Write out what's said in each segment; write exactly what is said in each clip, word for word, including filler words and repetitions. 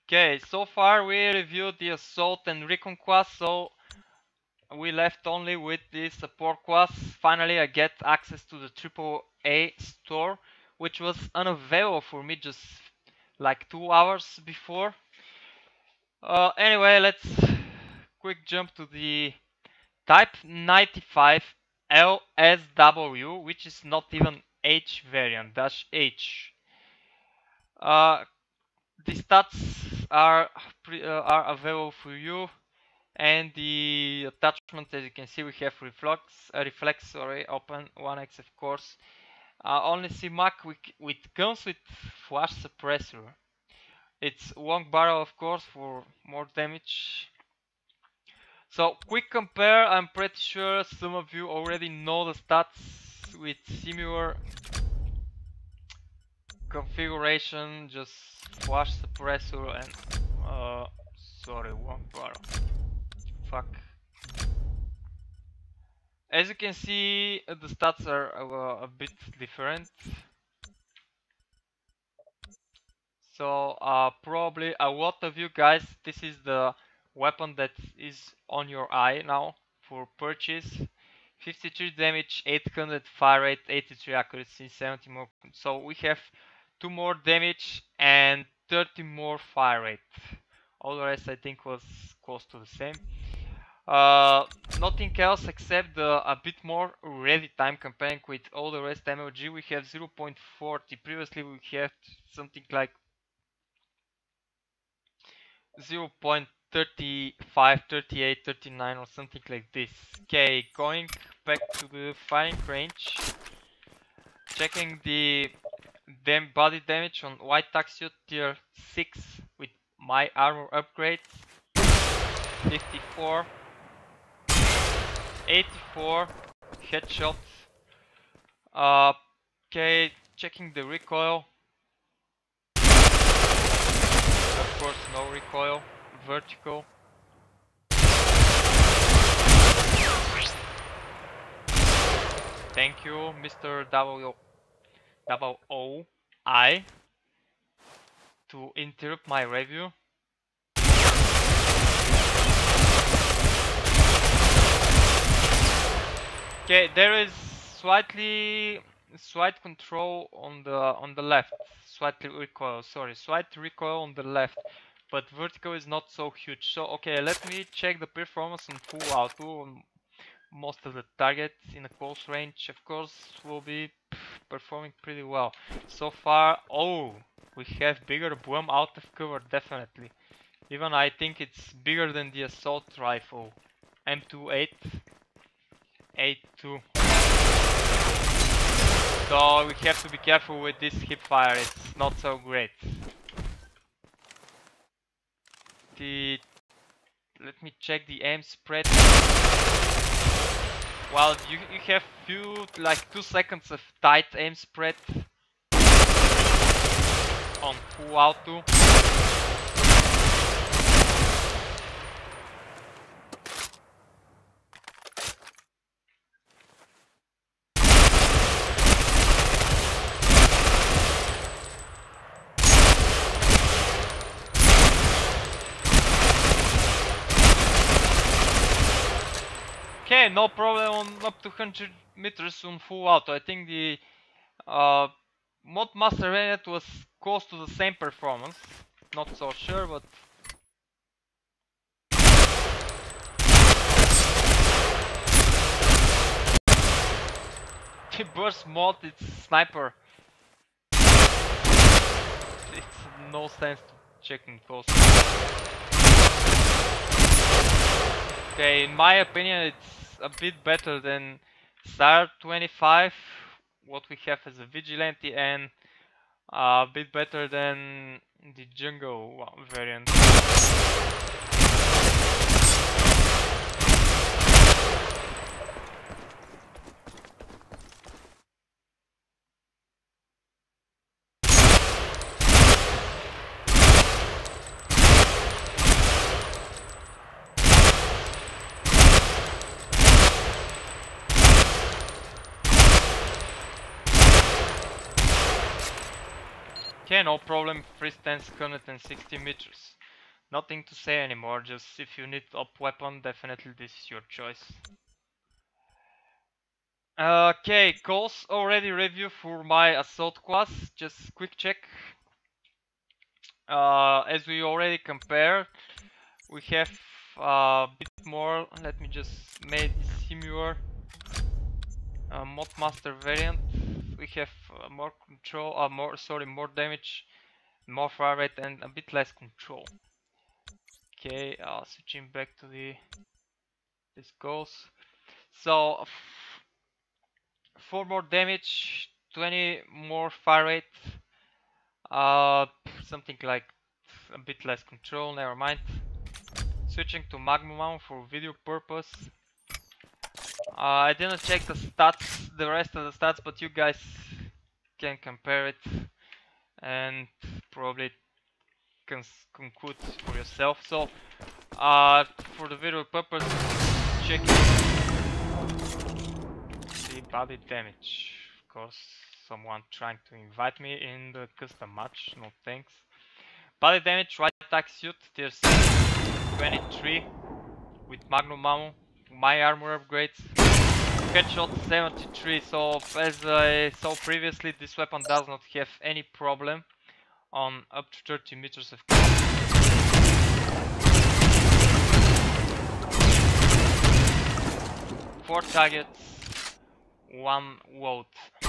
Okay, so far we reviewed the Assault and Recon class, so we left only with the Support class. Finally I get access to the triple A store, which was unavailable for me just like two hours before. Uh, anyway, let's quick jump to the Type ninety-five L S W, which is not even H variant, dash H. Uh, the stats are pre, uh, are available for you, and the attachment, as you can see, we have reflex, uh, reflex, sorry, open one X of course. Uh, only C MAC with, with comes with flash suppressor. It's long barrel, of course, for more damage. So quick compare, I'm pretty sure some of you already know the stats with similar configuration, just flash suppressor and uh sorry, one barrel. Fuck. As you can see, the stats are uh, a bit different. So uh, probably a lot of you guys, this is the weapon that is on your eye now for purchase. fifty-three damage, eight hundred fire rate, eighty-three accuracy, seventy more. So we have two more damage and thirty more fire rate. All the rest I think was close to the same. Uh, nothing else except the, a bit more ready time comparing with all the rest M L G. We have zero point four zero. Previously we had something like zero point three five, thirty-eight, thirty-nine or something like this. Okay, going back to the firing range, checking the dam body damage on White Taxio tier six with my armor upgrades. fifty-four, eighty-four, headshot. Uh, okay, checking the recoil. Of course, no recoil. Vertical. Thank you, Mister W double O I, to interrupt my review. Okay, there is slightly slight control on the on the left, slightly recoil. Sorry, slight recoil on the left, but vertical is not so huge. So okay, let me check the performance on full auto. Most of the targets in a close range, of course, will be performing pretty well. So far, oh, we have bigger boom out of cover, definitely. Even I think it's bigger than the assault rifle M twenty-eight eighty-two. So we have to be careful with this hip fire, it's not so great. The let me check the aim spread. Well, you, you have few, like two seconds of tight aim spread on full auto. Okay, no problem on up to one hundred meters on full auto. I think the uh, Mod Master Bayonet was close to the same performance. Not so sure, but the burst mod, it's sniper. It's no sense to checking close. Okay, in my opinion, it's a bit better than Star twenty-five, what we have as a Vigilante, and a bit better than the Jungle variant. Okay, no problem. Free stance one hundred sixty meters. Nothing to say anymore, just if you need up weapon, definitely this is your choice. Okay, goals already review for my assault class, just quick check. Uh, as we already compared, we have a bit more, let me just make similar uh, Modmaster variant. We have uh, more control, uh, more, sorry, more damage, more fire rate and a bit less control. Okay, uh, switching back to the this goals. So four more damage, twenty more fire rate, uh, something like a bit less control, never mind. Switching to Magma for video purpose. Uh, I didn't check the stats, the rest of the stats, but you guys can compare it and probably can conclude for yourself. So, uh, for the video purpose, check the body damage. Of course, someone trying to invite me in the custom match, no thanks. Body damage, right attack suit, there's twenty-three with Magnum ammo, my armor upgrades. Headshot seventy-three, so as I saw previously, this weapon does not have any problem on up to thirty meters of cover. Four targets, one vote.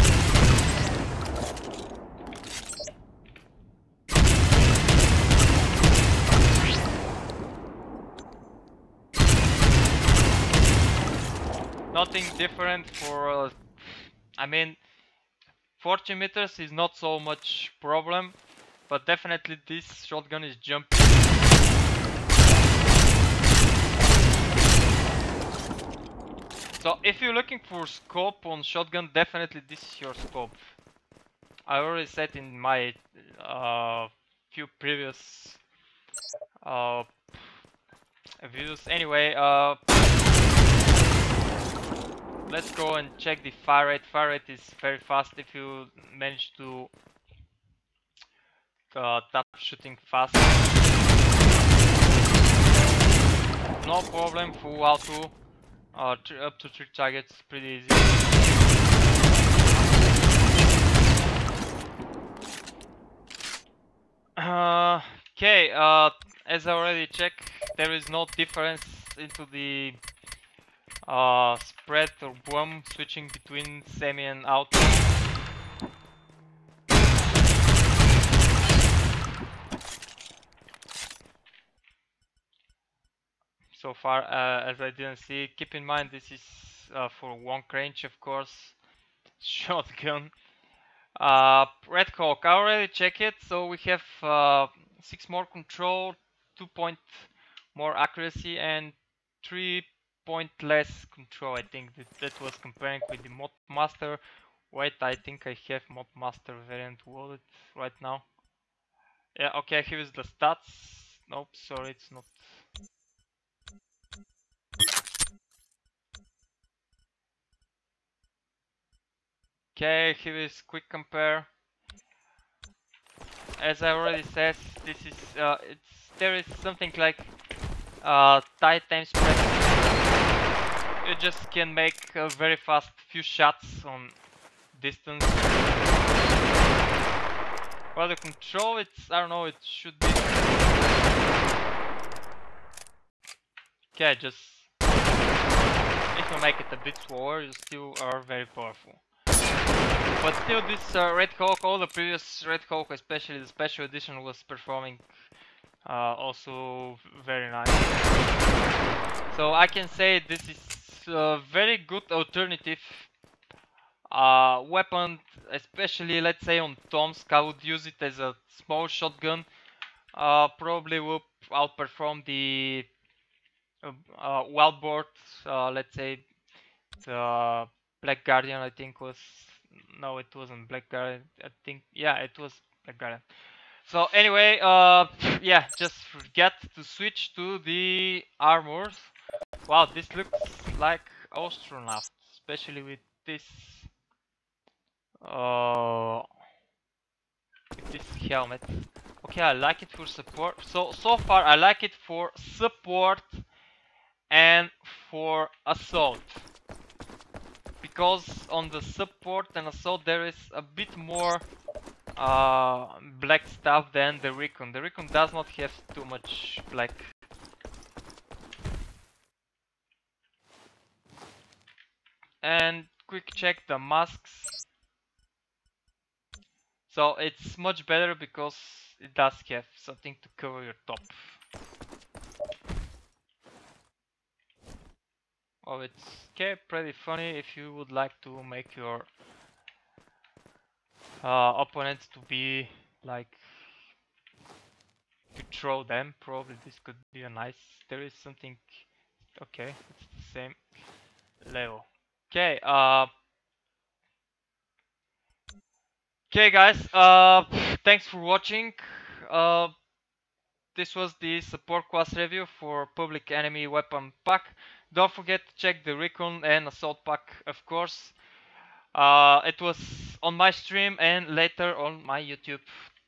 Nothing different for, uh, I mean, forty meters is not so much problem, but definitely this shotgun is jumping. So if you're looking for scope on shotgun, definitely this is your scope. I already said in my uh, few previous uh, videos. Anyway, uh, let's go and check the fire rate. Fire rate is very fast if you manage to uh, tap shooting fast. No problem for auto. Uh, up to three targets, pretty easy. Uh, okay, uh, as I already checked, there is no difference into the uh, spread or boom switching between semi and auto. So far, uh, as I didn't see, keep in mind this is uh, for long range, of course, shotgun. Uh, Red Hawk, I already checked it, so we have uh, six more control, two point more accuracy, and three point less control. I think that, that was comparing with the Modmaster. Wait, I think I have Modmaster variant loaded right now. Yeah, okay, here is the stats. Nope, sorry, it's not. Okay, here is quick compare. As I already said, this is uh, it's there is something like uh, tight time spread. You just can make a very fast few shots on distance. Well, the control, it's I don't know, it should be. Okay, just if you make it a bit slower, you still are very powerful. But still, this uh, Red Hawk, all the previous Red Hawk, especially the special edition, was performing uh, also very nice. So I can say this is a very good alternative uh, weapon, especially let's say on Tomsk. I would use it as a small shotgun. Uh, probably will outperform the uh, uh, Wildboard, uh, let's say the Black Guardian, I think was. No, it wasn't Black Guardian. I think, yeah, it was Black Guardian. So anyway, uh, yeah, just forget to switch to the armors. Wow, this looks like astronaut, especially with this. Uh, with this helmet. Okay, I like it for support. So so far I like it for support and for assault. Because on the support and assault there is a bit more uh, black stuff than the recon. The recon does not have too much black. And quick check the masks. So it's much better because it does have something to cover your top. Oh, it's okay, pretty funny if you would like to make your uh, opponents to be like to throw them. Probably this could be a nice. There is something. Okay, it's the same level. Okay, uh, okay, guys. Uh, thanks for watching. Uh, this was the support class review for Public Enemy Weapon Pack. Don't forget to check the Recon and Assault Pack, of course. Uh, it was on my stream and later on my YouTube.